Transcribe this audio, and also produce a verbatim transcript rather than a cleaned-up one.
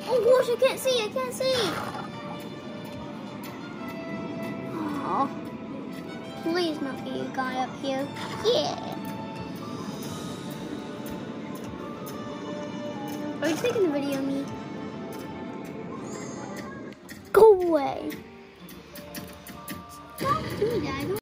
Oh gosh, I can't see, I can't see. Oh, please not be a guy up here. Yeah. Are you taking a video of me? Go away. Stop doing that.